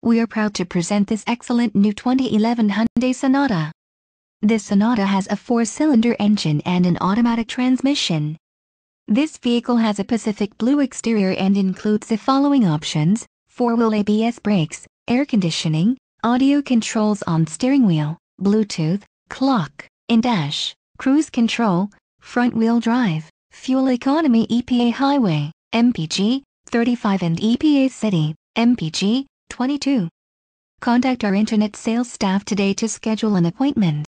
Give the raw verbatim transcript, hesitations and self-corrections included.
We are proud to present this excellent new twenty eleven Hyundai Sonata. This Sonata has a four-cylinder engine and an automatic transmission. This vehicle has a Pacific blue exterior and includes the following options: four-wheel A B S brakes, air conditioning, audio controls on steering wheel, Bluetooth, clock, in-dash, cruise control, front-wheel drive, fuel economy E P A highway, M P G, thirty-five and E P A city, M P G, twenty-two. Contact our internet sales staff today to schedule an appointment.